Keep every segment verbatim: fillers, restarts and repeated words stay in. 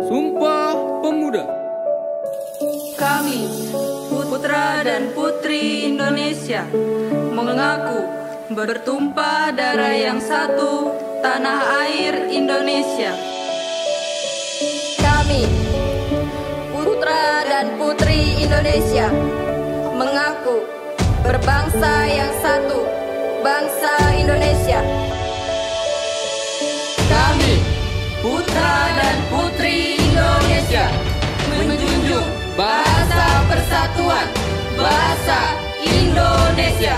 Sumpah Pemuda. Kami, putra dan putri Indonesia, mengaku bertumpah darah yang satu, tanah air Indonesia. Kami, putra dan putri Indonesia, mengaku berbangsa yang satu, bangsa Indonesia. Kami, putra dan putri Indonesia, menjunjung bahasa persatuan, bahasa Indonesia.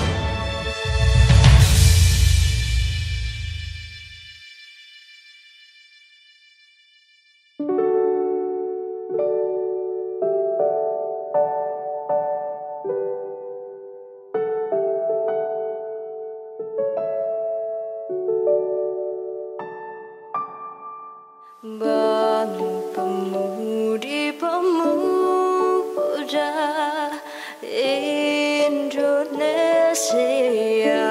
Bangun pemudi pemuda Indonesia,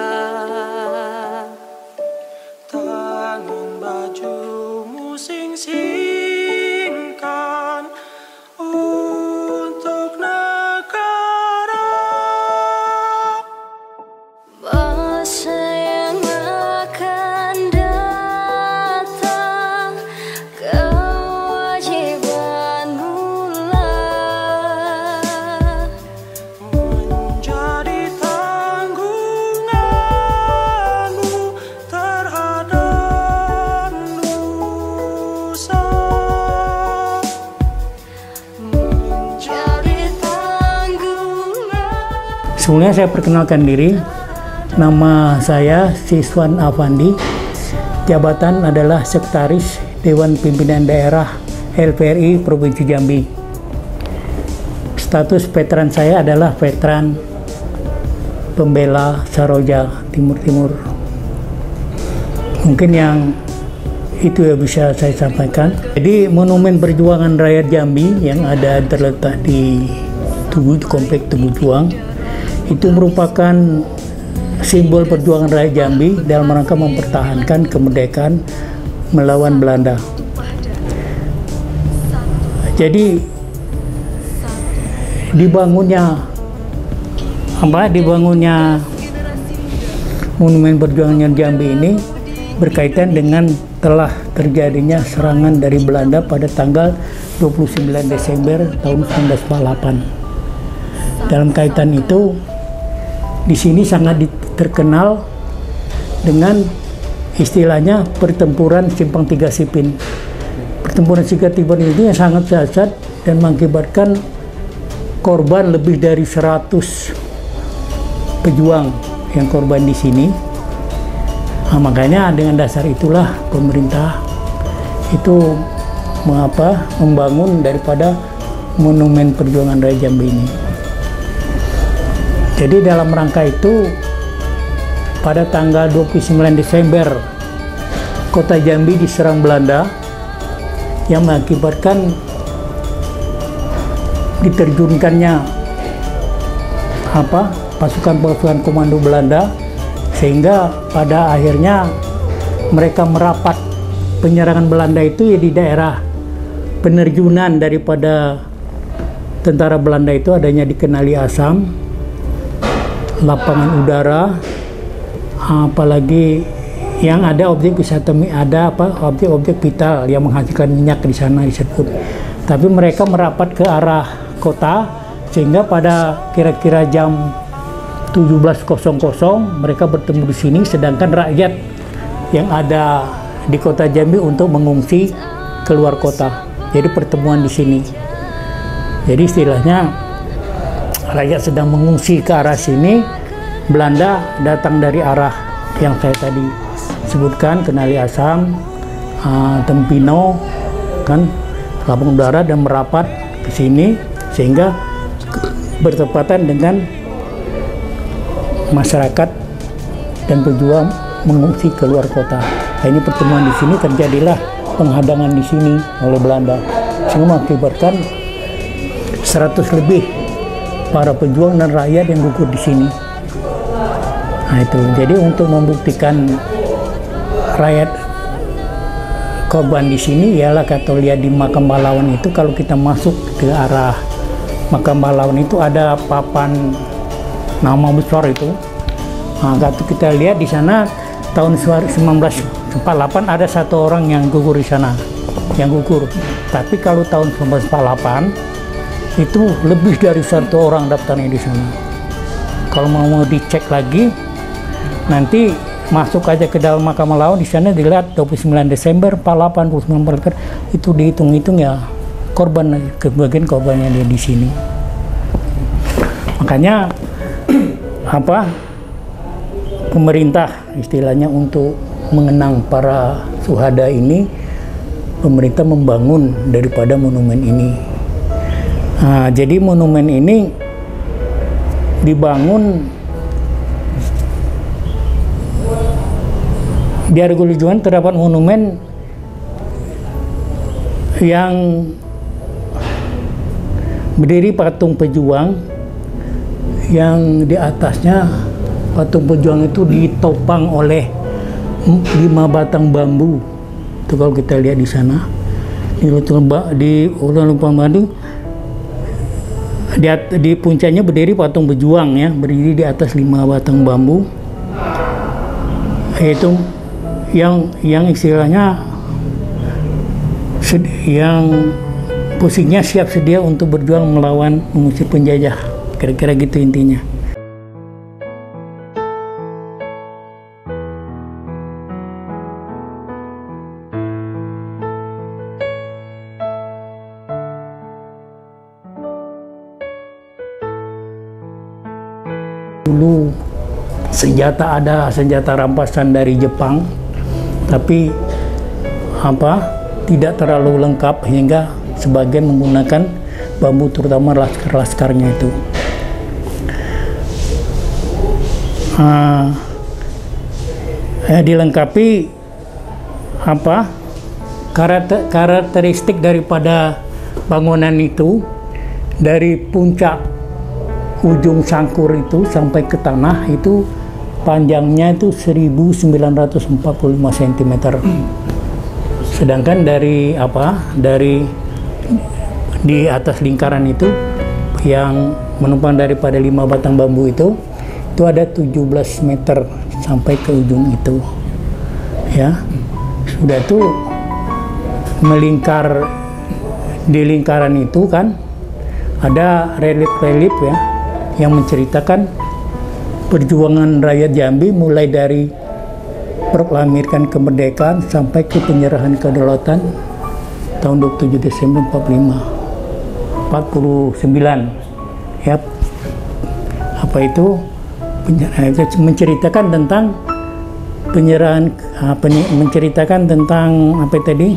tangan bajumu sing-singkan untuk negara, masa yang akan datang kewajibanmu lah menjadi tanggunganmu terhadap nusa, menjadi tanggungan. Sebelumnya saya perkenalkan diri, nama saya Siswan Afandi, jabatan adalah Sekretaris Dewan Pimpinan Daerah L P R I Provinsi Jambi. Status veteran saya adalah veteran pembela Saroja Timur-Timur. Mungkin yang itu ya bisa saya sampaikan. Jadi Monumen Perjuangan Rakyat Jambi yang ada terletak di Tugu, Komplek Tugu Juang, itu merupakan simbol perjuangan rakyat Jambi dalam rangka mempertahankan kemerdekaan melawan Belanda. Jadi dibangunnya apa dibangunnya Monumen Perjuangan Jambi ini berkaitan dengan telah terjadinya serangan dari Belanda pada tanggal dua puluh sembilan Desember tahun seribu sembilan ratus empat puluh delapan. Dalam kaitan itu, di sini sangat terkenal dengan istilahnya pertempuran Simpang Tiga Sipin. Pertempuran Simpang Tiga Sipin ini yang sangat dahsyat dan mengakibatkan korban lebih dari seratus pejuang yang korban di sini. Nah, makanya dengan dasar itulah pemerintah itu mengapa membangun daripada Monumen Perjuangan Rakyat Jambi ini. Jadi dalam rangka itu pada tanggal dua puluh sembilan Desember kota Jambi diserang Belanda yang mengakibatkan diterjunkannya apa pasukan-pasukan komando Belanda, sehingga pada akhirnya mereka merapat. Penyerangan Belanda itu ya di daerah penerjunan daripada tentara Belanda itu adanya di Kenali Asam, lapangan udara, apalagi yang ada objek wisata, ada apa objek-objek vital yang menghasilkan minyak di sana disebut. Tapi mereka merapat ke arah kota sehingga pada kira-kira jam tujuh belas mereka bertemu di sini, sedangkan rakyat yang ada di kota Jambi untuk mengungsi keluar kota. Jadi pertemuan di sini. Jadi istilahnya rakyat sedang mengungsi ke arah sini, Belanda datang dari arah yang saya tadi sebutkan, Kenali Asam, uh, Tempino, kan, Lapangan Udara, dan merapat ke sini sehingga bertepatan dengan masyarakat dan pejuang mengungsi keluar kota. Nah, ini pertemuan di sini terjadilah penghadangan di sini oleh Belanda sehingga mengakibatkan seratus lebih para pejuang dan rakyat yang gugur di sini. Nah itu, jadi untuk membuktikan rakyat korban di sini ialah kalau lihat di makam pahlawan itu, kalau kita masuk ke arah makam pahlawan itu ada papan nama besar itu. Nah, kalau kita lihat di sana tahun seribu sembilan ratus empat puluh delapan ada satu orang yang gugur di sana, yang gugur. Tapi kalau tahun seribu sembilan ratus empat puluh delapan itu lebih dari satu orang daftarnya di sana. Kalau mau, mau dicek lagi, nanti masuk aja ke dalam makam pahlawan, di sana dilihat dua puluh sembilan Desember empat puluh delapan, dua puluh sembilan Desember itu dihitung-hitung ya korban, kebagian korbannya dia di sini. Makanya apa pemerintah istilahnya untuk mengenang para syuhada ini, pemerintah membangun daripada monumen ini. Nah, jadi monumen ini dibangun di Argolujuan, terdapat monumen yang berdiri patung pejuang, yang di atasnya patung pejuang itu ditopang oleh lima batang bambu. Itu kalau kita lihat di sana di di Ulang Bandung, di, di puncaknya berdiri patung pejuang ya, berdiri di atas lima batang bambu. Itu yang yang istilahnya yang posisinya siap sedia untuk berjuang melawan mengusir penjajah, kira-kira gitu intinya. Dulu senjata ada senjata rampasan dari Jepang, tapi apa tidak terlalu lengkap, hingga sebagian menggunakan bambu, terutama laskar-laskarnya itu. Uh, eh, dilengkapi apa karakter, karakteristik daripada bangunan itu, dari puncak ujung sangkur itu sampai ke tanah itu panjangnya itu seribu sembilan ratus empat puluh lima sentimeter. Sedangkan dari apa dari di atas lingkaran itu yang menumpang daripada lima batang bambu itu itu ada tujuh belas meter sampai ke ujung itu ya. Sudah itu melingkar di lingkaran itu kan ada relief-relief ya yang menceritakan perjuangan rakyat Jambi mulai dari proklamirkan kemerdekaan sampai ke penyerahan kedaulatan tahun dua puluh tujuh Desember empat puluh lima empat puluh sembilan ya. Apa itu menceritakan tentang penyerahan apa nih, menceritakan tentang apa tadi,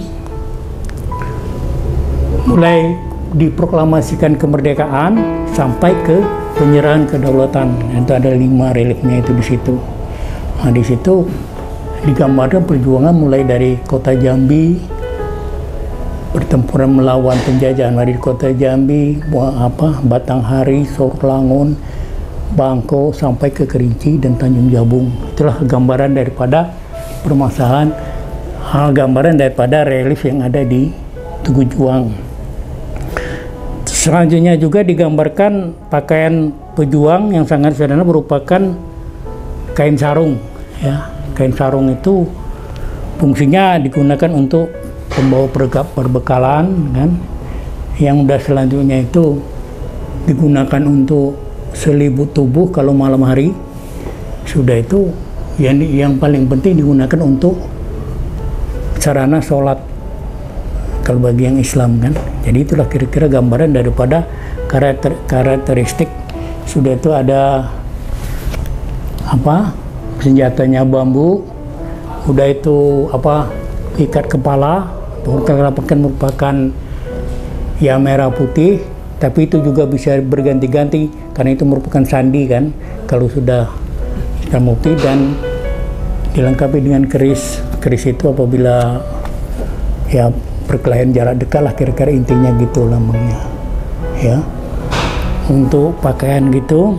mulai diproklamasikan kemerdekaan sampai ke penyerahan kedaulatan. Itu ada lima reliefnya itu di situ. Nah, di situ digambarkan perjuangan mulai dari kota Jambi, pertempuran melawan penjajahan dari kota Jambi, apa Batanghari, Sorlangun, Bangko sampai ke Kerinci dan Tanjung Jabung. Itulah gambaran daripada permasalahan, hal gambaran daripada relief yang ada di Tugu Juang. Selanjutnya juga digambarkan pakaian pejuang yang sangat sederhana berupakan kain sarung ya. Kain sarung itu fungsinya digunakan untuk pembawa perbekalan kan. Yang udah selanjutnya itu digunakan untuk selimut tubuh kalau malam hari. Sudah itu yang yang paling penting digunakan untuk sarana sholat kalau bagi yang Islam kan. Jadi itulah kira-kira gambaran daripada karakter, karakteristik. Sudah itu ada apa senjatanya bambu, udah itu apa ikat kepala, merupakan merupakan ya merah putih, tapi itu juga bisa berganti-ganti karena itu merupakan sandi kan kalau sudah hitam putih, dan dilengkapi dengan keris. Keris itu apabila ya perkelahian jarak dekat lah, kira-kira intinya gitu lambangnya ya. Untuk pakaian gitu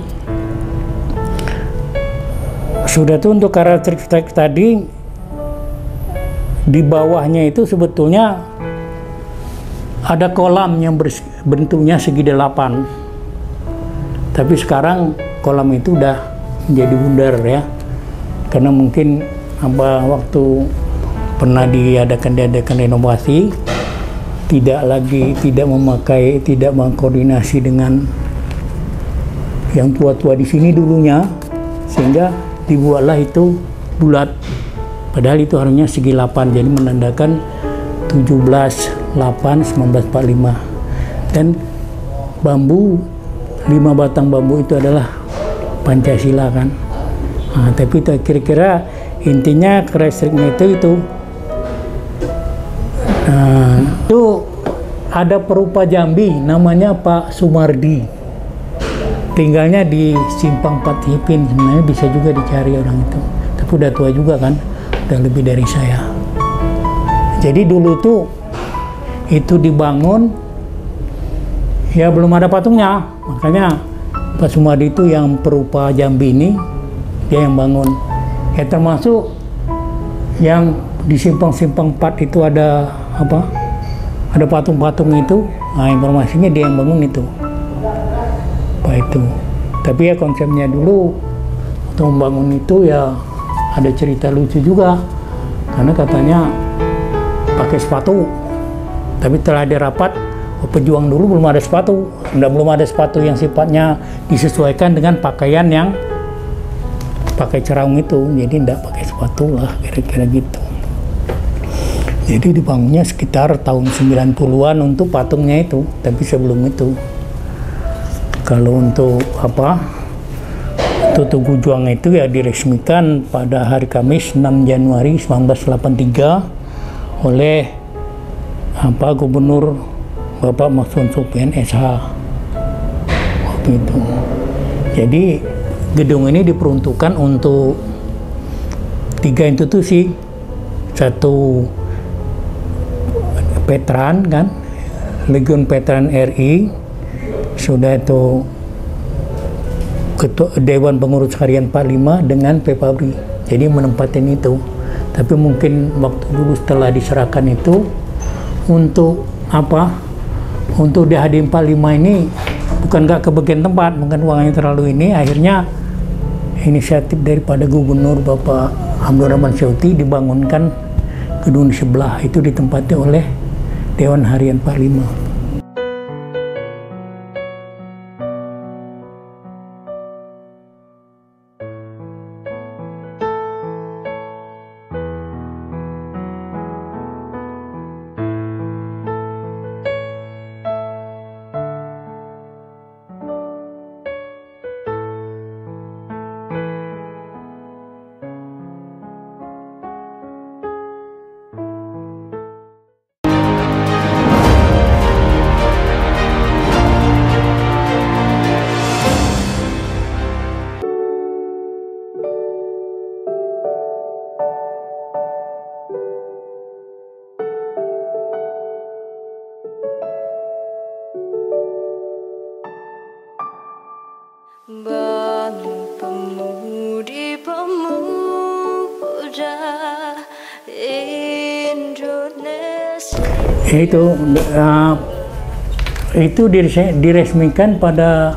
sudah tuh. Untuk karakteristik tadi di bawahnya itu sebetulnya ada kolam yang bentuknya segi delapan. Tapi sekarang kolam itu udah menjadi bundar ya, karena mungkin apa waktu pernah diadakan diadakan renovasi, tidak lagi tidak memakai tidak mengkoordinasi dengan yang tua-tua di sini dulunya, sehingga dibuatlah itu bulat. Padahal itu harusnya segi delapan, jadi menandakan tujuh belas delapan seribu sembilan ratus empat puluh lima. Dan bambu, lima batang bambu itu adalah Pancasila kan. Nah, tapi itu kira-kira intinya kerestriknya itu itu. Nah, itu ada perupa Jambi namanya Pak Sumardi. Tinggalnya di Simpang Patipin, sebenarnya bisa juga dicari orang itu. Tapi udah tua juga kan, udah lebih dari saya. Jadi dulu tuh itu dibangun, ya belum ada patungnya, makanya Pak Sumardi itu yang perupa Jambi ini dia yang bangun. Ya termasuk yang di simpang-simpang empat itu ada apa? Ada patung-patung itu, nah informasinya dia yang bangun itu. Apa itu? Tapi ya konsepnya dulu untuk membangun itu ya ada cerita lucu juga, karena katanya pakai sepatu. Tapi telah ada rapat, oh, pejuang dulu belum ada sepatu, enggak, belum ada sepatu yang sifatnya disesuaikan dengan pakaian yang pakai ceraung itu, jadi enggak pakai sepatu lah, kira-kira gitu. Jadi dibangunnya sekitar tahun sembilan puluhan untuk patungnya itu, tapi sebelum itu. Kalau untuk apa, untuk Tugu Juang itu ya diresmikan pada hari Kamis enam Januari seribu sembilan ratus delapan puluh tiga oleh apa Gubernur Bapak Maksud Sopian S H waktu itu. Jadi gedung ini diperuntukkan untuk tiga institusi, satu Veteran kan, Legiun Veteran R I, sudah itu Ketua Dewan Pengurus Harian empat puluh lima dengan Pepabri. Jadi menempatin itu. Tapi mungkin waktu dulu setelah diserahkan itu untuk apa? Untuk D H D empat puluh lima ini bukan nggak kebagian tempat, mungkin uangnya terlalu ini. Akhirnya inisiatif daripada Gubernur Bapak Abdul Rahman Syauti dibangunkan gedung di sebelah, itu ditempati oleh Dewan Harian empat puluh lima. Bangun pemudi pemuda Indonesia. Itu uh, itu diresmikan pada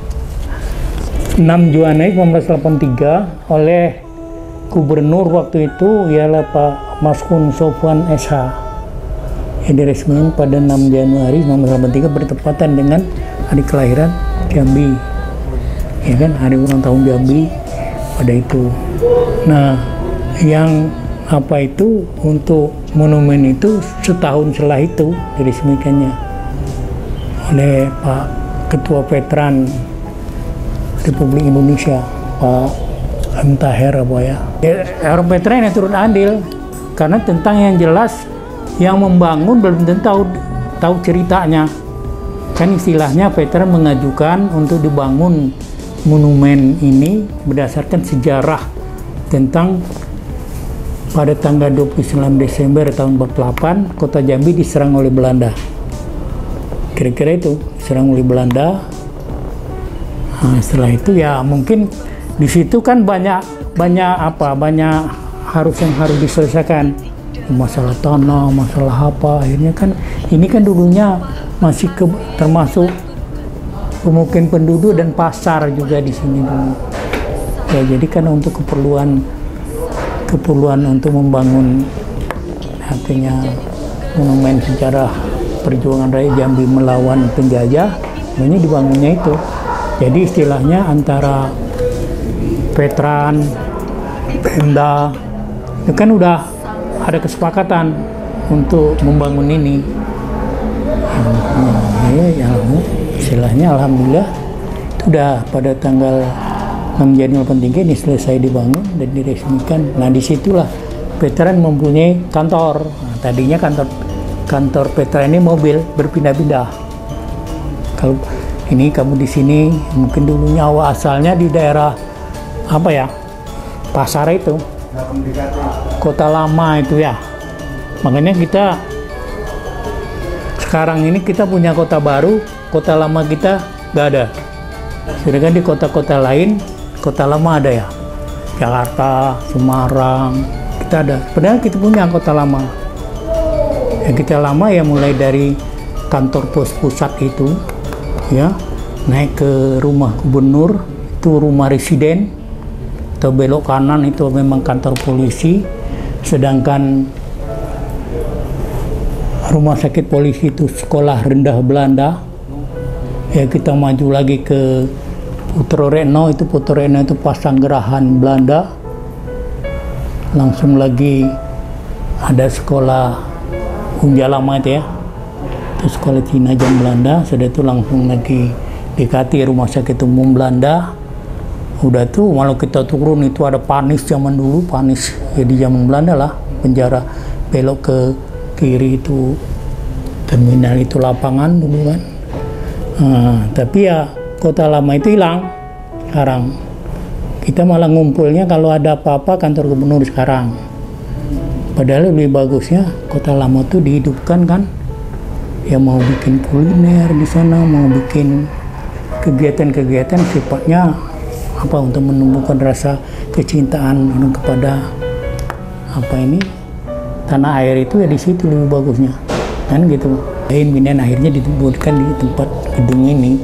enam Januari seribu sembilan ratus delapan puluh tiga oleh Gubernur waktu itu ialah Pak Maskun Sofwan S H. Yang diresmikan pada enam Januari seribu sembilan ratus delapan puluh tiga bertepatan dengan hari kelahiran Jambi. Ya kan, hari ulang tahun Jambi pada itu. Nah, yang apa itu untuk monumen itu setahun setelah itu diresmikannya oleh Pak Ketua Veteran Republik Indonesia, Pak M. Taher apa ya. Orang veteran yang turut andil, karena tentang yang jelas yang membangun belum tentu tahu, tahu ceritanya. Kan istilahnya veteran mengajukan untuk dibangun monumen ini berdasarkan sejarah tentang pada tanggal dua puluh sembilan Desember tahun empat puluh delapan kota Jambi diserang oleh Belanda. Kira-kira itu, diserang oleh Belanda. Nah, setelah itu ya mungkin di situ kan banyak banyak apa banyak harus yang harus diselesaikan. masalah tanah, masalah apa, akhirnya kan ini kan dulunya masih ke, termasuk pemukiman penduduk dan pasar juga di sini dulu. Ya, jadi kan untuk keperluan keperluan untuk membangun artinya monumen sejarah perjuangan rakyat Jambi melawan penjajah, ini dibangunnya itu. Jadi istilahnya antara Veteran, Pemda, itu kan udah ada kesepakatan untuk membangun ini. Ya, ya, istilahnya alhamdulillah itu udah pada tanggal enam Januari delapan tiga ini selesai dibangun dan diresmikan. Nah, disitulah veteran mempunyai kantor. Nah, tadinya kantor kantor veteran ini mobil berpindah-pindah. Kalau ini kamu di sini, mungkin dulunya awal asalnya di daerah apa ya, pasar itu, kota lama itu ya. Makanya kita sekarang ini kita punya kota baru, kota lama kita nggak ada. Sedangkan di kota-kota lain, kota lama ada ya, Jakarta, Semarang, kita ada. Padahal kita punya kota lama. Yang kita lama ya mulai dari kantor pos pusat itu, ya, naik ke rumah gubernur, itu rumah residen, atau belok kanan itu memang kantor polisi. Sedangkan rumah sakit polisi itu sekolah rendah Belanda. Ya, kita maju lagi ke Putro Reno, itu Putro Reno itu pasanggerahan Belanda. Langsung lagi ada sekolah Unja Lama itu ya, itu sekolah Cina jam Belanda. Sudah itu langsung lagi dekati rumah sakit umum Belanda. Udah tuh malah kita turun itu ada Panis zaman dulu, Panis ya di zaman Belanda lah, penjara. Belok ke kiri itu terminal, itu lapangan dulu kan. Nah, tapi ya kota lama itu hilang sekarang. Kita malah ngumpulnya kalau ada apa-apa kantor gubernur sekarang. Padahal lebih bagusnya kota lama itu dihidupkan kan. Ya mau bikin kuliner di sana, mau bikin kegiatan-kegiatan sifatnya apa untuk menumbuhkan rasa kecintaan kepada apa ini tanah air itu, ya di situ lebih bagusnya kan gitu. Kemudian akhirnya dibuatkan di tempat gedung ini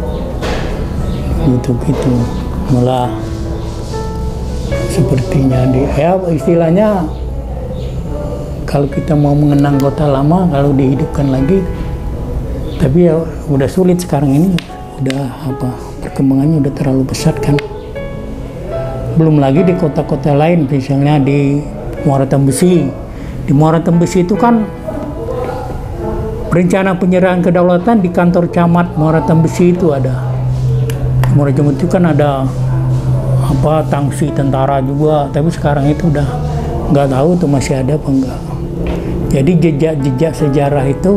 gitu gitu malah sepertinya di ya istilahnya kalau kita mau mengenang kota lama kalau dihidupkan lagi, tapi ya udah sulit sekarang ini, udah apa perkembangannya udah terlalu pesat kan. Belum lagi di kota-kota lain, misalnya di Muara Tembesi. Di Muara Tembesi itu kan rencana penyerahan kedaulatan di kantor camat Muara Tembesi itu ada. Muara Tembesi itu kan ada apa tangsi tentara juga, tapi sekarang itu udah nggak tahu tuh masih ada apa enggak. Jadi jejak-jejak sejarah itu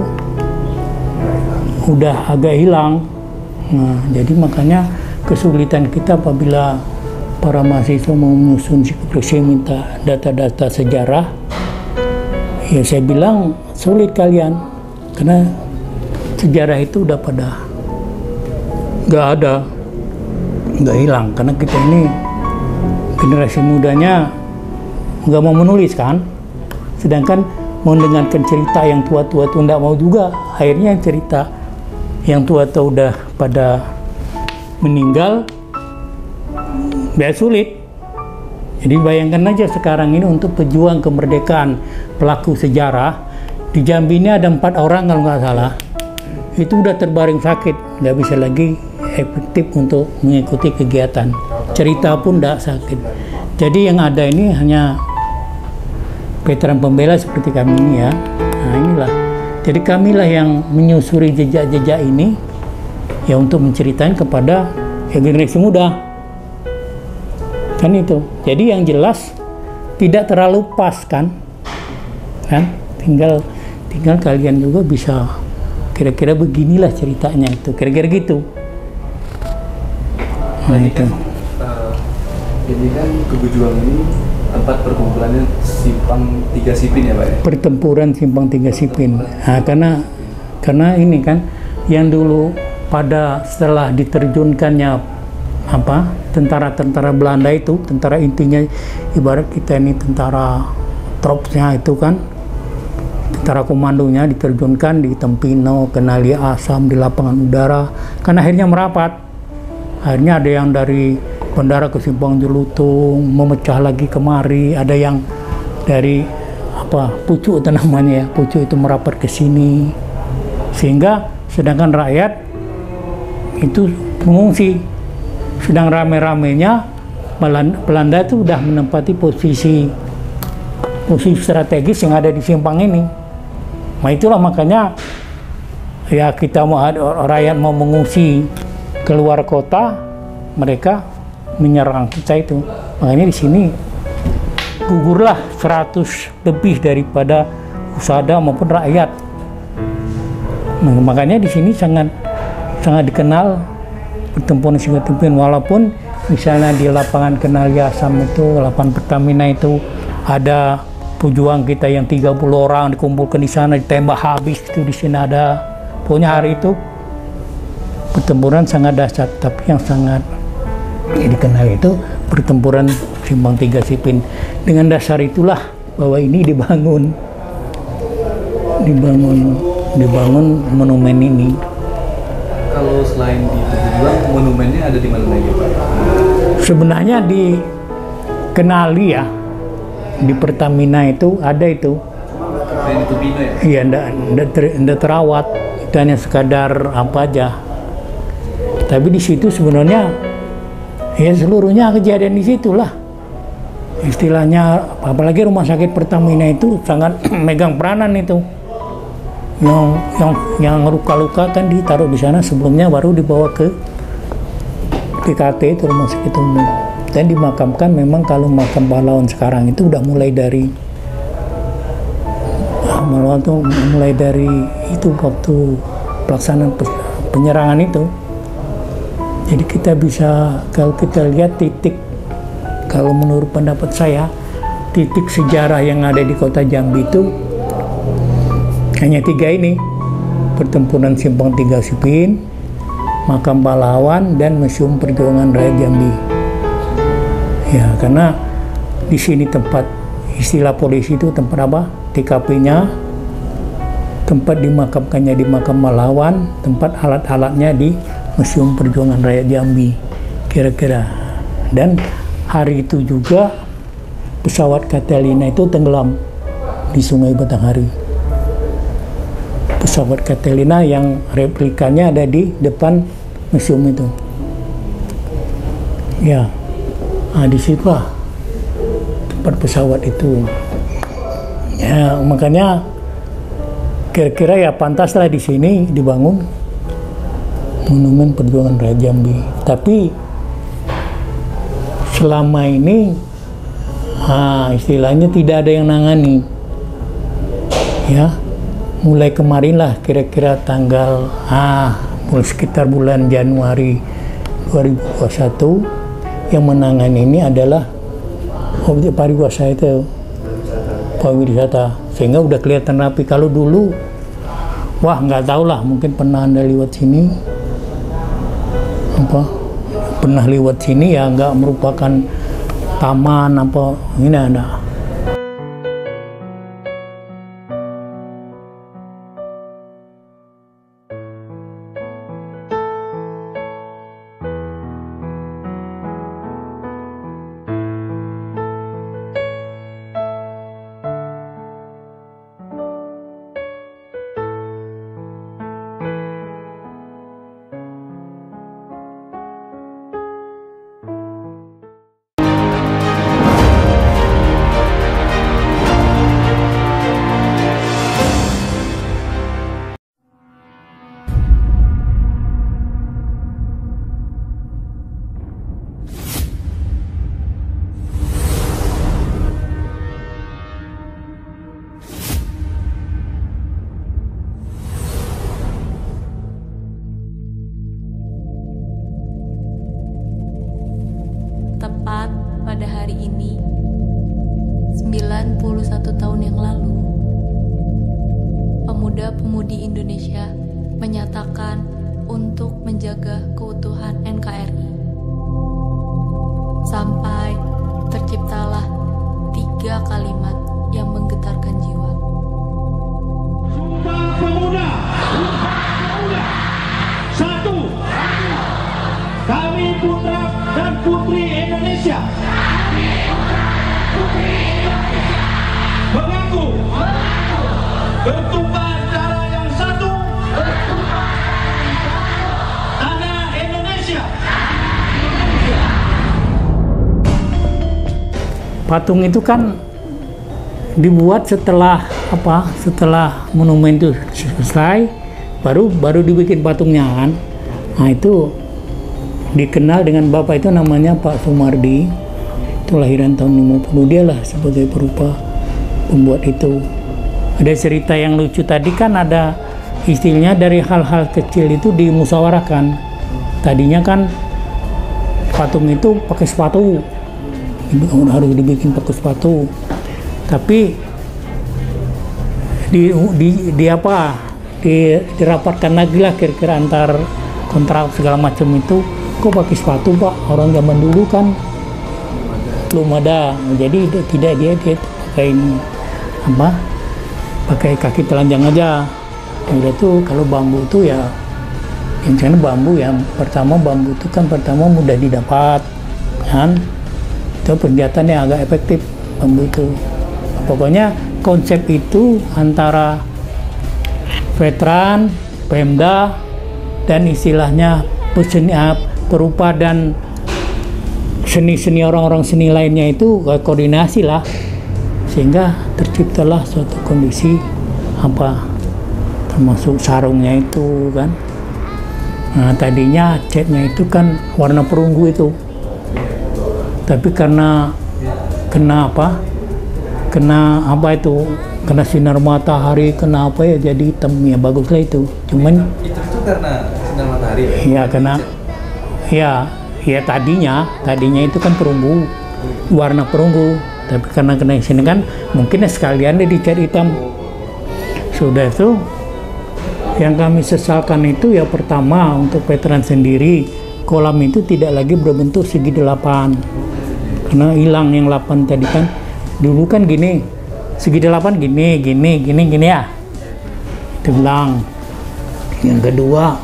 udah agak hilang. Nah, jadi makanya kesulitan kita apabila para mahasiswa mau menyusun skripsi minta data-data sejarah, ya saya bilang sulit kalian, karena sejarah itu udah pada nggak ada, nggak hilang, karena kita ini generasi mudanya nggak mau menulis kan, sedangkan mendengarkan cerita yang tua-tua itu nggak mau juga. Akhirnya cerita yang tua-tua udah pada meninggal, biar sulit. Jadi bayangkan aja sekarang ini untuk pejuang kemerdekaan, pelaku sejarah di Jambi ini ada empat orang kalau nggak salah, itu udah terbaring sakit, nggak bisa lagi efektif untuk mengikuti kegiatan. Cerita pun nggak sakit. Jadi yang ada ini hanya veteran pembela seperti kami ini ya. Nah inilah. Jadi kamilah yang menyusuri jejak-jejak ini ya untuk menceritakan kepada generasi muda. Kan itu. Jadi yang jelas tidak terlalu pas kan. Kan? Tinggal tinggal kalian juga bisa kira-kira beginilah ceritanya itu. Kira-kira gitu. Nah, itu. Uh, jadi kan Kebujuang ini tempat perkumpulannya Simpang Tiga Sipin ya Pak ya? Pertempuran Simpang Tiga Sipin. Nah, karena karena ini kan yang dulu pada setelah diterjunkannya apa tentara-tentara Belanda itu, tentara intinya ibarat kita ini tentara tropsnya itu kan, tentara komandonya diterjunkan di Tempino, Kenali Asam, di lapangan udara. Kan akhirnya merapat. Akhirnya ada yang dari bandara ke Simpang Jelutung, memecah lagi kemari. Ada yang dari apa Pucuk itu namanya ya, Pucuk itu merapat ke sini. Sehingga sedangkan rakyat itu mengungsi. Sedang rame-ramenya Belanda itu sudah menempati posisi posisi strategis yang ada di Simpang ini. Nah itulah makanya ya kita mau rakyat mau mengungsi keluar kota, mereka menyerang kita itu. Makanya di sini gugurlah seratus lebih daripada usada maupun rakyat. Nah, makanya di sini sangat sangat dikenal pertempuran Singatempin, walaupun misalnya di lapangan Kenali Asam itu, lapangan Pertamina itu ada pejuang kita yang tiga puluh orang dikumpulkan di sana, ditembak habis itu di sini ada. Pokoknya hari itu pertempuran sangat dahsyat, tapi yang sangat ya, dikenal itu pertempuran Simpang Tiga Sipin. Dengan dasar itulah bahwa ini dibangun dibangun dibangun monumen ini. Kalau selain di Pejuang, monumennya ada di mana lagi, Pak? Sebenarnya di Kenali ya, di Pertamina itu ada itu. Selain itu Bino ya? Iya, ndak ndak terawat. Itu hanya sekadar apa aja. Tapi di situ sebenarnya ya seluruhnya kejadian di situlah. Istilahnya apalagi rumah sakit Pertamina itu sangat megang peranan itu. Yang yang yang luka-luka kan ditaruh di sana, sebelumnya baru dibawa ke P K T itu rumah sakit umum dan dimakamkan. Memang kalau makam pahlawan sekarang itu udah mulai dari pahlawan tuh mulai dari itu waktu pelaksanaan penyerangan itu. Jadi kita bisa, kalau kita lihat titik, kalau menurut pendapat saya, titik sejarah yang ada di kota Jambi itu hanya tiga ini: pertempuran Simpang Tiga Sipin, makam pahlawan, dan Museum Perjuangan Rakyat Jambi. Ya, karena di sini tempat, istilah polisi itu tempat apa? T K P-nya, tempat dimakamkannya di makam pahlawan, tempat alat-alatnya di Museum Perjuangan Rakyat Jambi, kira-kira. Dan hari itu juga pesawat Catalina itu tenggelam di Sungai Batanghari. Pesawat Catalina yang replikanya ada di depan museum itu. Ya, nah di situlah tempat pesawat itu. Ya, makanya kira-kira ya pantaslah di sini dibangun monumen perjuangan rakyat Jambi. Tapi selama ini ah, istilahnya tidak ada yang nangani. Ya, mulai kemarin lah kira-kira tanggal ah mulai sekitar bulan Januari dua ribu dua puluh satu yang menangani ini adalah objek pariwisata itu, pariwisata, sehingga udah kelihatan rapi. Kalau dulu wah nggak tahu lah, mungkin pernah Anda lewat sini apa pernah lewat sini ya, nggak merupakan taman apa ini ada. Tepat pada hari ini, sembilan puluh satu tahun yang lalu, pemuda-pemudi Indonesia menyatakan untuk menjaga keutuhan N K R I. Sampai terciptalah tiga kalimat yang menggetarkan jiwa. Sumpah Pemuda. Satu. Kami putra dan putri Indonesia. Mengaku bertumpah darah yang satu. Tanah Indonesia. Patung itu kan dibuat setelah apa? Setelah monumen itu selesai, baru baru dibikin patungnya kan. Nah itu dikenal dengan bapak itu namanya Pak Sumardi. Itu lahiran tahun lima puluh, dia lah sebagai perupa pembuat itu. Ada cerita yang lucu tadi kan, ada istilahnya dari hal-hal kecil itu dimusyawarahkan. Tadinya kan patung itu pakai sepatu, harus dibikin pakai sepatu, tapi di, di, di apa di, dirapatkan lagi lah kira-kira antar kontrak segala macam itu, kok pakai sepatu Pak, orang zaman dulu kan belum ada, jadi tidak dia dia pakai apa pakai kaki telanjang aja. Udah tuh kalau bambu tuh ya yang sana bambu yang pertama bambu itu kan pertama mudah didapat kan. Itu persenjataan agak efektif bambu itu. Pokoknya konsep itu antara veteran, Pemda, dan istilahnya peseni, perupa dan seni-seni orang-orang seni lainnya itu koordinasi lah, sehingga terciptalah suatu kondisi apa termasuk sarungnya itu kan. Nah tadinya catnya itu kan warna perunggu itu. Tapi karena kena apa, kena apa itu, kena sinar matahari, kena apa ya jadi hitam ya, baguslah itu. Cuman itu itu karena sinar matahari ya? Iya kena, ya ya tadinya tadinya itu kan perunggu, warna perunggu. Tapi karena kena sini kan mungkin sekalian dia dicat hitam. Sudah itu yang kami sesalkan itu ya pertama untuk veteran sendiri, kolam itu tidak lagi berbentuk segi delapan. Karena hilang yang delapan tadi kan, dulu kan gini, segi delapan gini, gini, gini, gini ya, itu hilang. Yang kedua,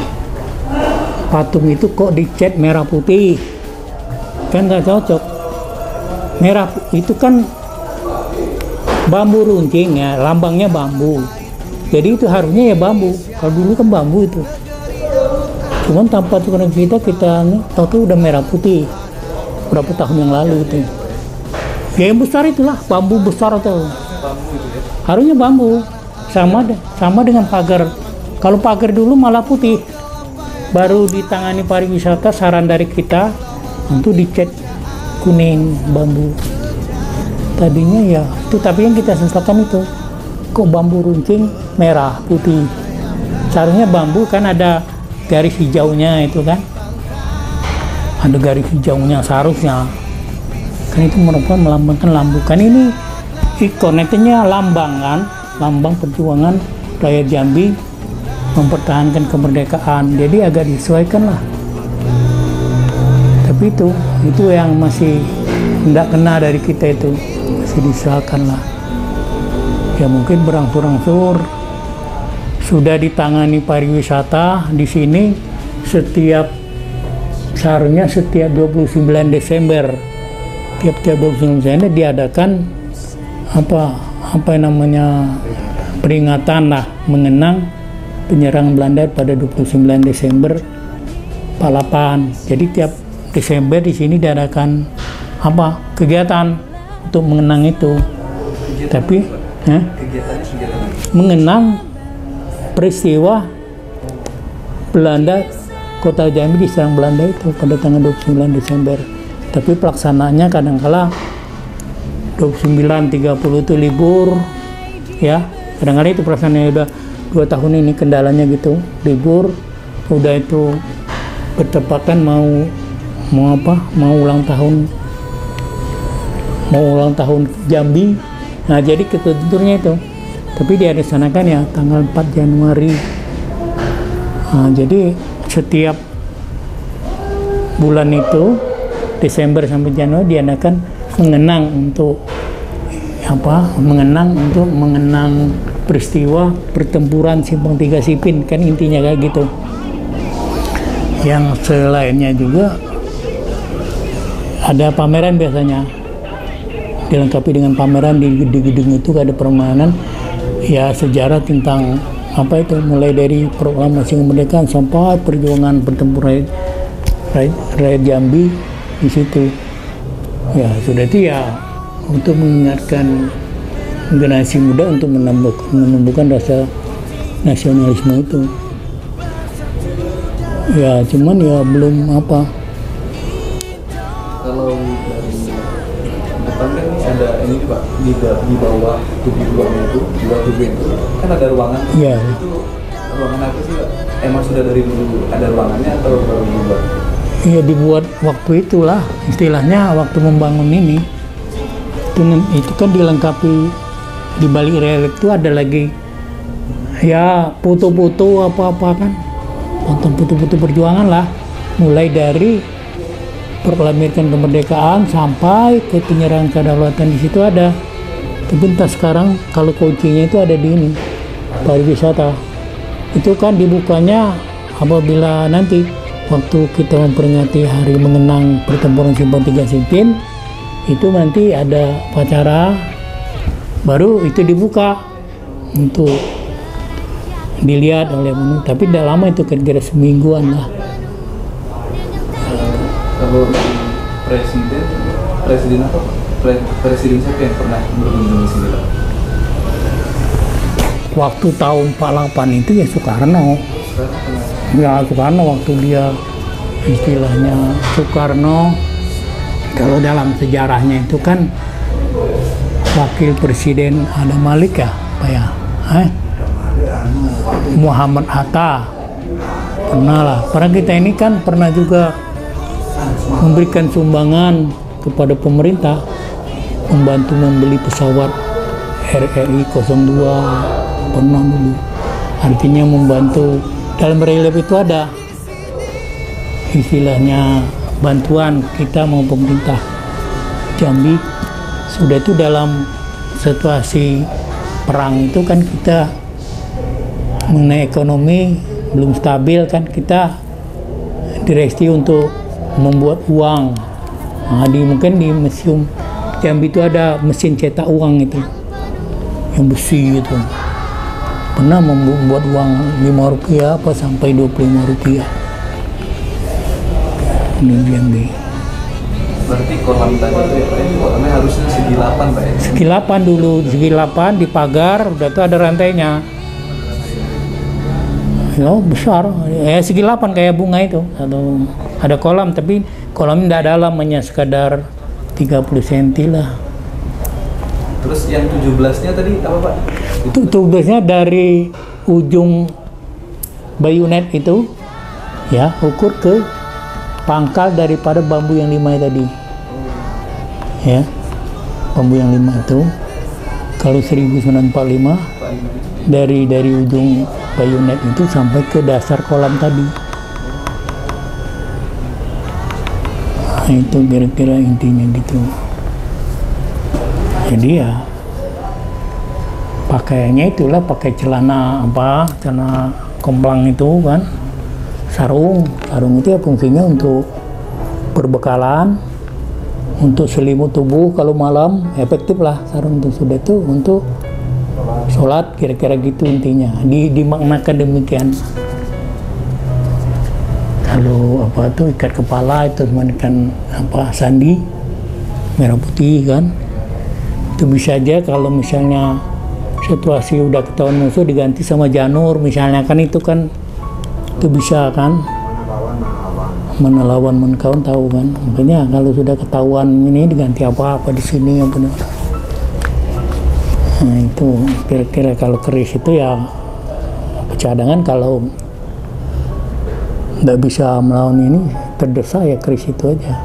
patung itu kok dicat merah putih, kan nggak cocok. Merah itu kan bambu runcing ya, lambangnya bambu, jadi itu harusnya ya bambu. Kalau dulu kan bambu itu, cuman tanpa tukang kita kita tahu udah merah putih. Berapa tahun yang lalu itu ya, yang besar itulah bambu besar atau harusnya bambu sama sama dengan pagar. Kalau pagar dulu malah putih, baru ditangani pariwisata saran dari kita untuk dicat kuning bambu tadinya ya itu. Tapi yang kita sesalkan itu kok bambu runcing merah putih, seharusnya bambu kan ada garis hijaunya itu kan, ada garis hijaunya seharusnya kan, itu merupakan melambangkan lambukan ini ikon itunya lambang kan, lambang perjuangan rakyat Jambi mempertahankan kemerdekaan, jadi agak disesuaikan lah. Tapi itu itu yang masih tidak kena dari kita, itu masih disesalkan lah ya. Mungkin berangsur-angsur sudah ditangani pariwisata di sini. Setiap seharusnya setiap dua puluh sembilan Desember, tiap-tiap dua puluh sembilan Desember diadakan apa apa namanya peringatan lah mengenang penyerangan Belanda pada dua puluh sembilan Desember empat puluh delapan. Jadi tiap Desember di sini diadakan apa kegiatan untuk mengenang itu. Kegiatan Tapi eh, mengenang peristiwa Belanda, kota Jambi diserang Belanda itu pada tanggal dua puluh sembilan Desember. Tapi pelaksanaannya kadang-kala dua puluh sembilan tiga puluh itu libur ya. Kadang-kadang itu pelaksanaannya udah dua tahun ini kendalanya gitu, libur. Udah itu bertepatan mau mau apa? Mau ulang tahun mau ulang tahun Jambi. Nah, jadi ketentuannya itu. Tapi dilaksanakan ya tanggal empat Januari. Nah, jadi setiap bulan itu Desember sampai Januari diadakan mengenang untuk apa? Mengenang untuk mengenang peristiwa pertempuran Simpang Tiga Sipin, kan intinya kayak gitu. Yang selainnya juga ada pameran, biasanya dilengkapi dengan pameran di, di gedung itu ada permainan ya sejarah tentang apa itu, mulai dari proklamasi kemerdekaan sampai perjuangan pertempuran rakyat, rakyat Jambi di situ. Ya sudah itu ya untuk mengingatkan generasi muda untuk menumbuhkan, menumbuhkan rasa nasionalisme itu. Ya cuman ya belum apa. Kalau dari depan kan ini ada ini Pak, di, di bawah tubuh ruangan itu, di bawah tubuh itu kan ada ruangan. Iya. Itu ruangan apa sih Pak? Emang sudah dari dulu ada ruangannya atau baru dibuat? Iya, dibuat waktu itulah, istilahnya waktu membangun ini. Itu, itu kan dilengkapi di balik relief itu ada lagi ya foto-foto apa-apa kan, foto-foto perjuangan lah, mulai dari proklamirkan kemerdekaan sampai ke penyerangan kedaulatan di situ ada. Tapi entah sekarang kalau kuncinya itu ada di ini pariwisata. Itu kan dibukanya apabila nanti waktu kita memperingati hari mengenang pertempuran Simpang Tiga Sipin, itu nanti ada upacara baru itu dibuka untuk dilihat oleh menu. Tapi tidak lama, itu kira-kira semingguan lah. Kalau presiden, presiden apa? Pre, presiden siapa yang pernah berkunjung di sini Pak? Waktu tahun empat puluh delapan itu ya Soekarno. Ya Soekarno waktu dia istilahnya Soekarno, kalau dalam sejarahnya itu kan wakil presiden ada Malik ya, Pak ya, eh? Muhammad Hatta pernah lah. Pernah kita ini kan pernah juga memberikan sumbangan kepada pemerintah, membantu membeli pesawat R R I nol dua, pernah dulu. Artinya membantu. Dalam relief itu ada istilahnya bantuan kita mau pemerintah Jambi. Sudah itu dalam situasi perang itu kan kita mengenai ekonomi belum stabil kan, kita direksi untuk membuat uang. Nah, di mungkin di museum Jambi itu ada mesin cetak uang itu yang besi itu. Pernah membuat uang lima rupiah apa sampai dua puluh lima rupiah. Ini Jambi. Berarti kolam tadi itu ya Pak, kolamnya harusnya segi delapan Pak ya? Segi delapan dulu, segi delapan di pagar, udah tuh ada rantainya. Ya besar, ya segi delapan kayak bunga itu. Atau ada kolam, tapi kolam tidak dalam, hanya sekadar tiga puluh sentimeter lah. Terus yang tujuh belasnya tadi apa Pak? tujuh belasnya dari ujung bayonet itu ya ukur ke pangkal daripada bambu yang lima tadi ya, bambu yang lima itu kalau seribu sembilan ratus empat puluh lima dari dari ujung bayonet itu sampai ke dasar kolam tadi. Nah, itu kira-kira intinya gitu. Jadi ya pakaiannya itulah pakai celana apa, celana komplang itu kan, sarung. Sarung itu ya fungsinya untuk perbekalan, untuk selimut tubuh kalau malam, efektif lah sarung itu. Sudah itu untuk sholat, kira-kira gitu intinya. Di, dimaknakan demikian. Kalau apa tuh ikat kepala itu menggunakan apa sandi merah putih kan. Itu bisa aja kalau misalnya situasi udah ketahuan musuh diganti sama janur misalnya kan, itu kan itu bisa kan menelawan menkawan tahu kan. Makanya kalau sudah ketahuan ini diganti apa-apa di sini apa nih. Nah itu kira-kira kalau keris itu ya cadangan, kalau nggak bisa melawan ini terdesak ya keris itu aja.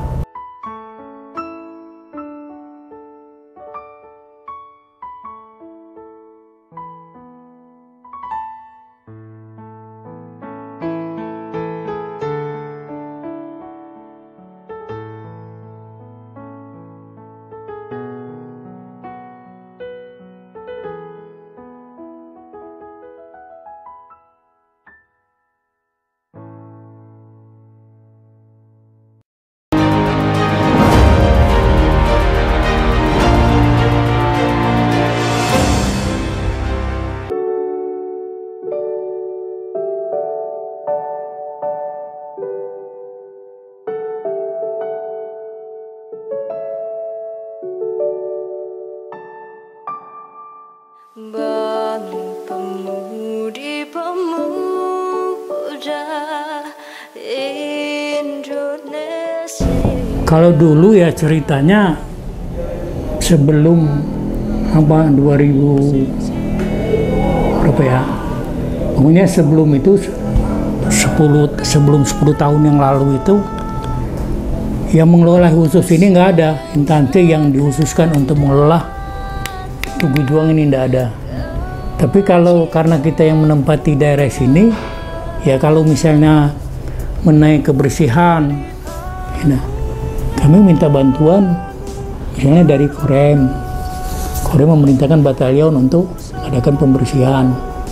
Kalau dulu ya ceritanya sebelum apa dua ribu berapa ya? Pokoknya sebelum itu sepuluh sebelum sepuluh tahun yang lalu itu yang mengelola khusus ini nggak ada, instansi yang dikhususkan untuk mengelola Tugu Juang ini nggak ada. Tapi kalau karena kita yang menempati daerah sini, ya kalau misalnya menaik kebersihan, nah, kami minta bantuan misalnya dari Korem. Korem memerintahkan batalion untuk adakan pembersihan.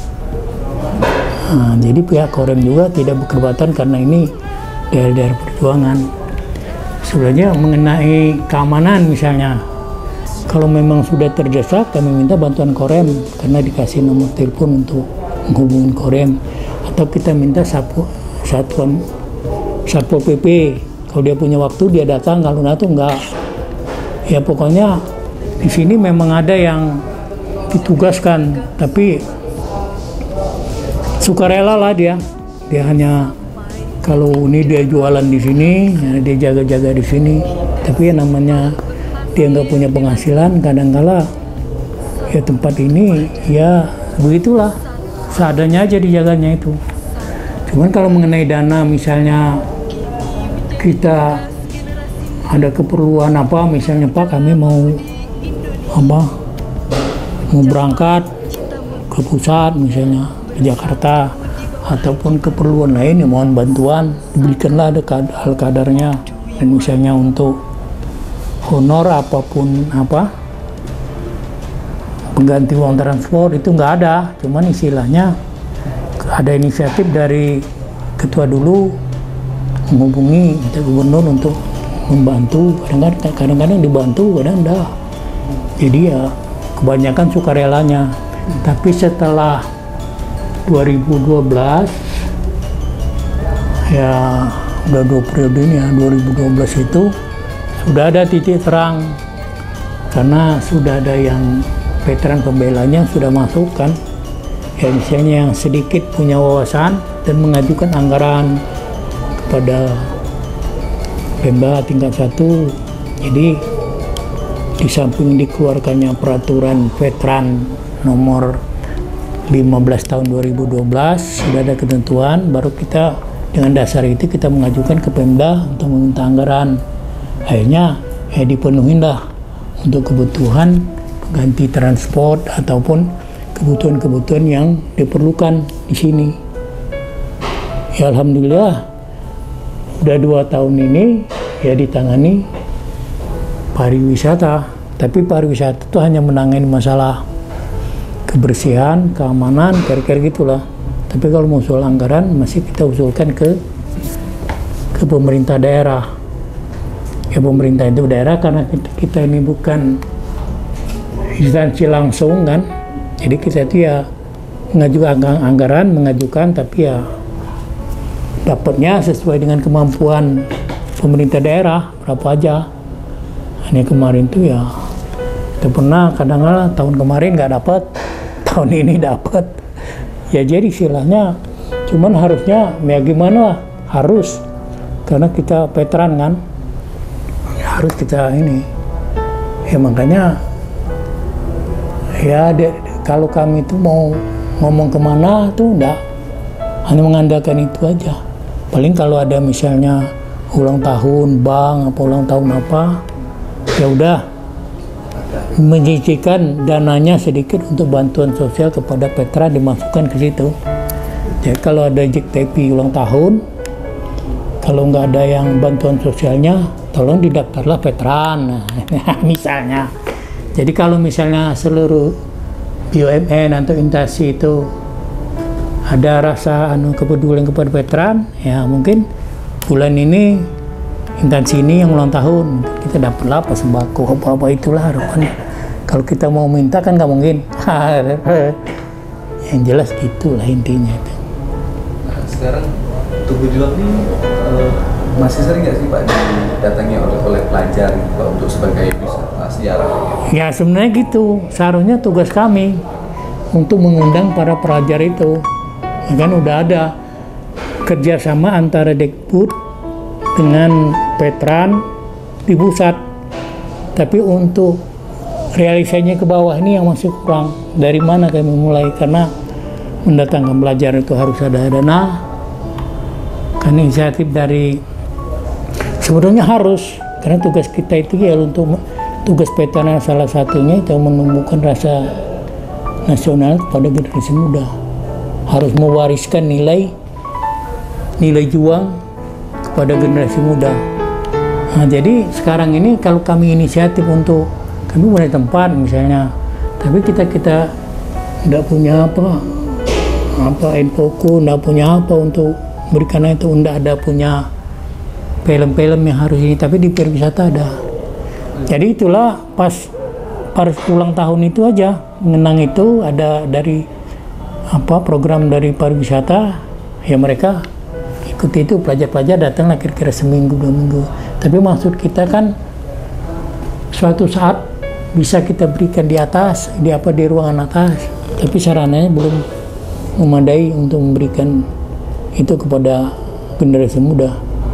Nah, jadi pihak Korem juga tidak berkeberatan karena ini daerah-daerah perjuangan. Sebenarnya mengenai keamanan misalnya, kalau memang sudah terdesak kami minta bantuan Korem karena dikasih nomor telepon untuk menghubungi Korem, atau kita minta sapu, satuan Satpol P P, kalau dia punya waktu dia datang, kalau nggak tuh enggak. Ya pokoknya di sini memang ada yang ditugaskan, tapi sukarela lah dia, dia hanya kalau ini dia jualan di sini, ya dia jaga-jaga di sini. Tapi ya namanya dia nggak punya penghasilan, kadang-kala ya tempat ini ya begitulah, seadanya aja dijaganya itu. Cuman kalau mengenai dana, misalnya kita ada keperluan apa, misalnya Pak kami mau apa, mau berangkat ke pusat misalnya ke Jakarta, ataupun keperluan lain yang mohon bantuan, diberikanlah ada hal kadarnya. Dan misalnya untuk honor apapun apa pengganti uang transport itu nggak ada, cuman istilahnya ada inisiatif dari ketua dulu menghubungi minta gubernur untuk membantu, kadang-kadang kadang-kadang dibantu, kadang enggak. Jadi ya kebanyakan sukarelanya. Tapi setelah dua ribu dua belas ya udah dua periode ini ya, dua ribu dua belas itu sudah ada titik terang karena sudah ada yang veteran pembelanya sudah masuk kan, ya misalnya yang sedikit punya wawasan dan mengajukan anggaran kepada Pemda tingkat satu. Jadi di samping dikeluarkannya peraturan veteran nomor lima belas tahun dua ribu dua belas, sudah ada ketentuan, baru kita dengan dasar itu kita mengajukan ke Pemda untuk meminta anggaran. Akhirnya ya dipenuhin lah untuk kebutuhan ganti transport ataupun kebutuhan-kebutuhan yang diperlukan di sini. Ya alhamdulillah udah dua tahun ini ya ditangani pariwisata, tapi pariwisata itu hanya menangani masalah kebersihan, keamanan, kira-kira gitulah. Tapi kalau mau usul anggaran masih kita usulkan ke ke pemerintah daerah. Ya pemerintah itu daerah karena kita, kita ini bukan instansi langsung kan. Jadi kita itu ya mengajukan anggaran, mengajukan, tapi ya dapatnya sesuai dengan kemampuan pemerintah daerah berapa aja. Hanya kemarin tuh ya kita pernah kadang-kadang tahun kemarin nggak dapat, tahun ini dapat. Ya jadi istilahnya, cuman harusnya ya gimana lah, harus karena kita veteran kan, ya harus kita ini. Ya makanya ya de, kalau kami tuh mau ngomong kemana tuh enggak, hanya mengandalkan itu aja. Paling kalau ada misalnya ulang tahun bank apa ulang tahun apa, ya udah menyisihkan dananya sedikit untuk bantuan sosial kepada veteran dimasukkan ke situ. Jadi kalau ada J T P ulang tahun, kalau nggak ada yang bantuan sosialnya, tolong didaftarlah veteran, nah, misalnya. Jadi kalau misalnya seluruh B U M N atau instansi itu ada rasa anu kepedulian kepada veteran, ya mungkin bulan ini instansi ini yang ulang tahun kita dapatlah apa sembako apa-apa, itulah harapannya. Kalau kita mau minta kan nggak mungkin. Yang jelas gitulah intinya itu. Nah, sekarang Tugu Juang ini uh, masih sering nggak sih Pak didatangi oleh, oleh pelajar gitu, Pak, untuk sebagai wisata sejarah? Gitu? Ya sebenarnya gitu. Seharusnya tugas kami untuk mengundang para pelajar itu. Ya kan udah ada kerjasama antara Dekput dengan veteran di pusat, tapi untuk realisasinya ke bawah ini yang masih kurang. Dari mana kami mulai? Karena mendatangkan pelajar itu harus ada dana, kan inisiatif dari sebetulnya harus, karena tugas kita itu ya untuk tugas petana salah satunya itu menumbuhkan rasa nasional kepada generasi muda, harus mewariskan nilai nilai juang kepada generasi muda. Nah, jadi sekarang ini kalau kami inisiatif untuk kami punya tempat misalnya, tapi kita kita tidak punya apa apa infoku, tidak punya apa untuk berikan itu, tidak ada punya film-film yang harus ini, tapi di pariwisata ada. Jadi itulah pas pas ulang tahun itu aja mengenang itu ada dari apa program dari pariwisata, ya mereka ikuti itu, pelajar-pelajar datanglah kira-kira seminggu dua minggu. Tapi maksud kita kan suatu saat bisa kita berikan di atas, di apa di ruangan atas, tapi sarananya belum memadai untuk memberikan itu kepada generasi muda.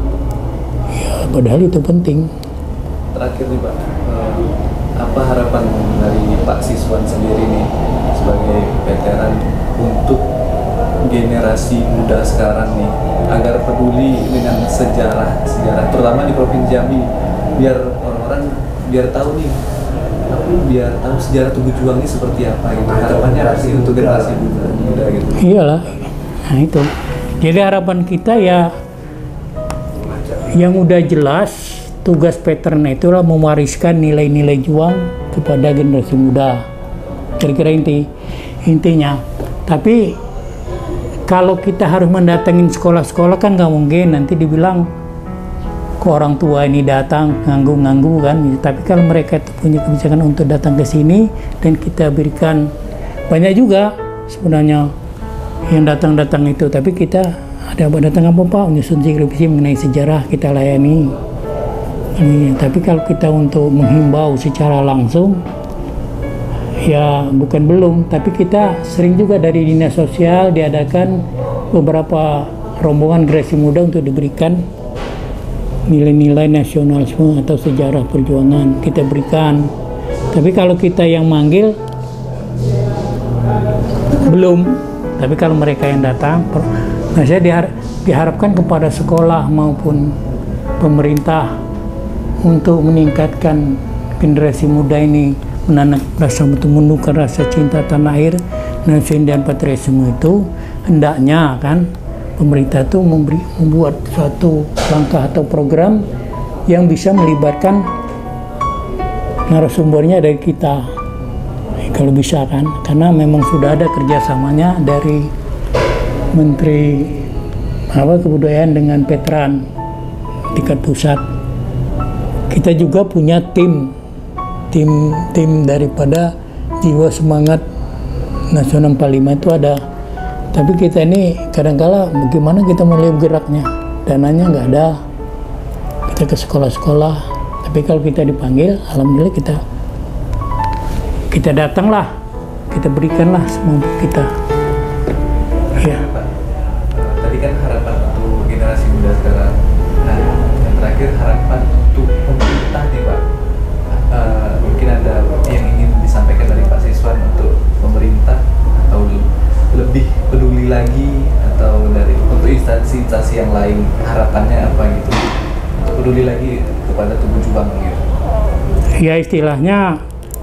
Ya, padahal itu penting. Terakhir nih Pak, eh, apa harapan dari Pak Siswan sendiri nih sebagai veteran untuk generasi muda sekarang nih agar peduli dengan sejarah sejarah terutama di Provinsi Jambi, biar orang-orang biar tahu nih, tapi biar tahu sejarah Tugu Juang ini seperti apa gitu. Harapannya apa sih untuk generasi muda, muda gitu? Iyalah, nah itu. Jadi harapan kita ya yang udah jelas, tugas veteran itulah mewariskan nilai-nilai juang kepada generasi muda. Kira-kira inti intinya. Tapi kalau kita harus mendatangin sekolah-sekolah kan nggak mungkin, nanti dibilang ke orang tua ini datang nganggu-nganggu kan. Tapi kalau mereka itu punya kebijakan untuk datang ke sini dan kita berikan, banyak juga sebenarnya yang datang-datang itu. Tapi kita ada apa datang apa Pak, menyusun skripsi mengenai sejarah, kita layani. Ini, tapi kalau kita untuk menghimbau secara langsung, ya bukan belum, tapi kita sering juga dari dinas sosial diadakan beberapa rombongan generasi muda untuk diberikan nilai-nilai nasionalisme atau sejarah perjuangan, kita berikan. Tapi kalau kita yang manggil belum, tapi kalau mereka yang datang, nah saya dihar diharapkan kepada sekolah maupun pemerintah untuk meningkatkan generasi muda ini menanam rasa menumbuhkan rasa cinta tanah air dan dan patriotisme itu. Hendaknya kan pemerintah itu memberi, membuat suatu langkah atau program yang bisa melibatkan narasumbernya dari kita, kalau bisa kan, karena memang sudah ada kerjasamanya dari Menteri apa Kebudayaan dengan veteran tingkat pusat. Kita juga punya tim tim tim daripada jiwa semangat nasional empat puluh lima itu ada. Tapi kita ini kadang-kala bagaimana kita mulai bergeraknya, dananya nggak ada. Kita ke sekolah-sekolah, tapi kalau kita dipanggil, alhamdulillah kita kita datanglah, kita berikanlah semampu kita. Ya. Pak, tadi kan harapan untuk generasi muda sekarang. Nah, yang terakhir harapan untuk pemerintah nih Pak. Uh, mungkin ada yang ingin disampaikan dari Pak Siswan untuk pemerintah atau lebih peduli lagi, atau dari untuk instansi-instansi yang lain, harapannya apa gitu untuk peduli lagi kepada Tugu Juang gitu. Ya istilahnya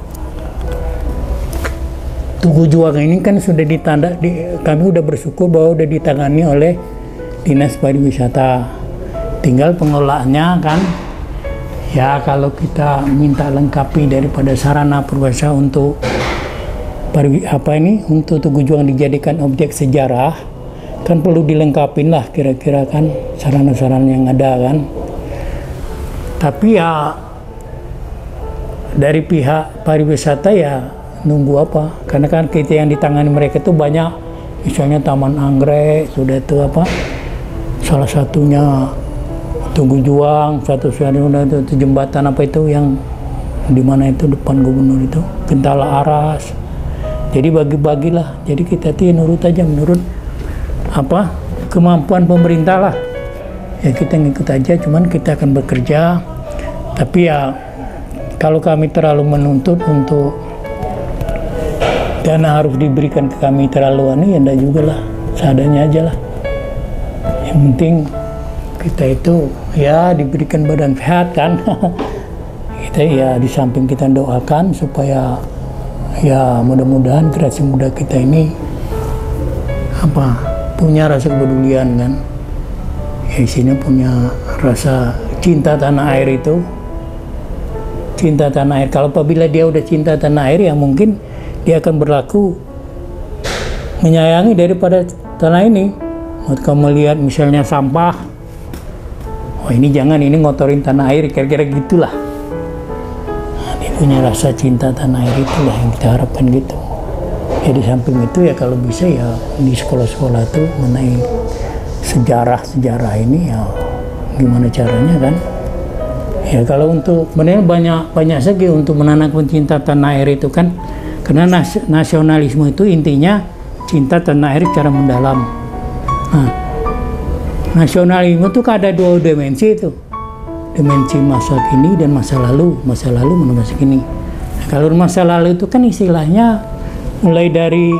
Tugu Juang ini kan sudah ditanda, di, kami udah bersyukur bahwa udah ditangani oleh Dinas Pariwisata. Tinggal pengelolaannya kan, ya kalau kita minta lengkapi daripada sarana perwasa untuk pari, apa ini untuk Tugu Juang dijadikan objek sejarah, kan perlu dilengkapin lah kira-kira kan sarana-sarana yang ada kan. Tapi ya dari pihak pariwisata ya nunggu apa, karena kan kita yang ditangani mereka itu banyak, misalnya Taman Anggrek sudah itu apa, salah satunya Tugu Juang, satu sudah itu jembatan apa itu yang di mana itu depan gubernur itu Gentala Aras. Jadi bagi-bagilah, jadi kita tuh nurut aja menurut apa kemampuan pemerintah lah, ya kita ngikut aja, cuman kita akan bekerja. Tapi ya kalau kami terlalu menuntut untuk dana harus diberikan ke kami terlalu aneh, ya enggak juga lah, seadanya aja lah. Yang penting kita itu ya diberikan badan sehat kan. Kita ya di samping kita doakan supaya ya mudah-mudahan generasi muda kita ini apa punya rasa kepedulian kan. Ya isinya punya rasa cinta tanah air itu. Cinta tanah air. Kalau apabila dia udah cinta tanah air, ya mungkin dia akan berlaku menyayangi daripada tanah ini. Kalau kamu lihat misalnya sampah, oh ini jangan, ini ngotorin tanah air, kira-kira gitulah. Nah, dia punya rasa cinta tanah air, itulah yang kita harapkan gitu. Ya di samping itu ya kalau bisa ya di sekolah-sekolah tuh mengenai sejarah-sejarah ini ya gimana caranya kan. Ya kalau untuk benar banyak banyak segi untuk menanamkan cinta tanah air itu kan, karena nas nasionalisme itu intinya cinta tanah air secara mendalam. Nah, nasionalisme itu kan ada dua dimensi itu, dimensi masa kini dan masa lalu, masa lalu menuju masa kini. Nah, kalau masa lalu itu kan istilahnya mulai dari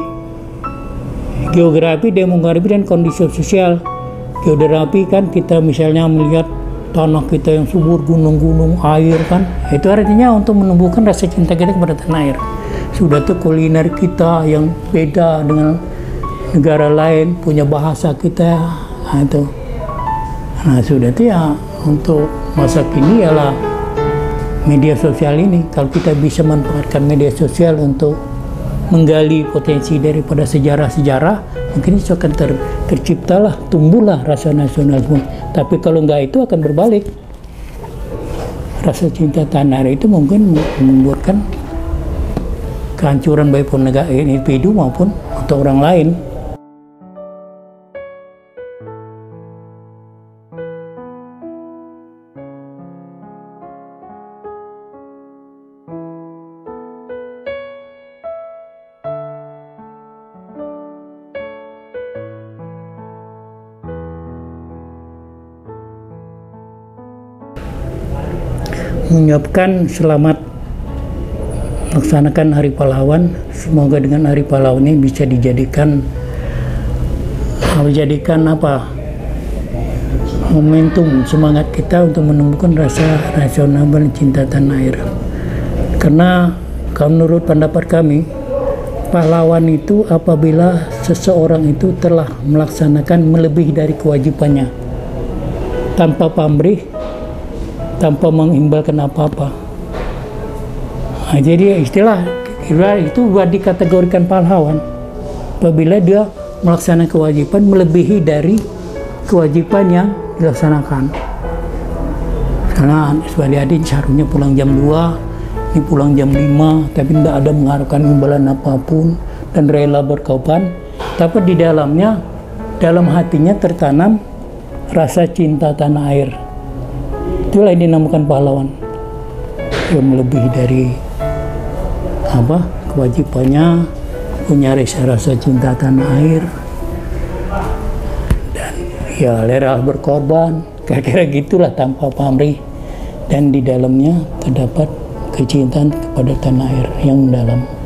geografi, demografi dan kondisi sosial. Geografi kan kita misalnya melihat tanah kita yang subur, gunung-gunung, air kan, itu artinya untuk menumbuhkan rasa cinta kita kepada tanah air. Sudah tuh kuliner kita yang beda dengan negara lain, punya bahasa kita, nah itu. Nah sudah tuh ya untuk masa kini ialah media sosial ini. Kalau kita bisa manfaatkan media sosial untuk menggali potensi daripada sejarah-sejarah, mungkin itu akan ter, terciptalah, tumbuhlah rasa nasionalisme. Tapi kalau enggak itu akan berbalik. Rasa cinta tanah air itu mungkin membuatkan kehancuran baik pun negara individu maupun untuk orang lain. Mengucapkan selamat melaksanakan Hari Pahlawan. Semoga dengan Hari Pahlawan ini bisa dijadikan menjadikan apa momentum semangat kita untuk menumbuhkan rasa nasional dan cinta tanah air. Karena kalau menurut pendapat kami, pahlawan itu apabila seseorang itu telah melaksanakan melebihi dari kewajibannya tanpa pamrih, tanpa mengimbalkan apa-apa. Nah, jadi istilah kira itu buat dikategorikan pahlawan apabila dia melaksanakan kewajiban melebihi dari kewajiban yang dilaksanakan. Karena sebagai adik seharusnya pulang jam dua, ini pulang jam lima, tapi tidak ada mengharapkan imbalan apapun dan rela berkorban. Tapi di dalamnya, dalam hatinya tertanam rasa cinta tanah air. Itulah yang dinamakan pahlawan, yang melebihi dari apa kewajibannya, punya rasa cinta tanah air dan ya rela berkorban, kira-kira gitulah tanpa pamrih, dan di dalamnya terdapat kecintaan kepada tanah air yang mendalam.